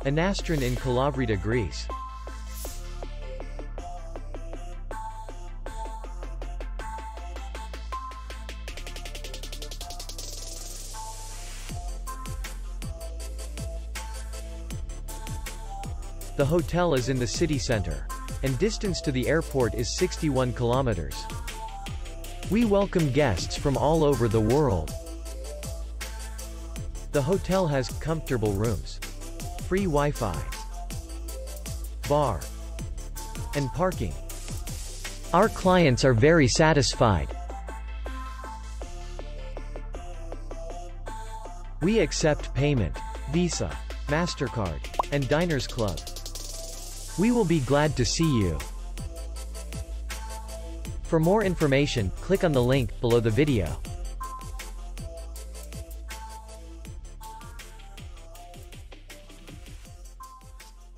Enastron in Kalavrita, Greece. The hotel is in the city center, and distance to the airport is 61 kilometers. We welcome guests from all over the world. The hotel has comfortable rooms, free Wi-Fi, bar, and parking. Our clients are very satisfied. We accept payment, Visa, MasterCard, and Diners Club. We will be glad to see you. For more information, click on the link below the video.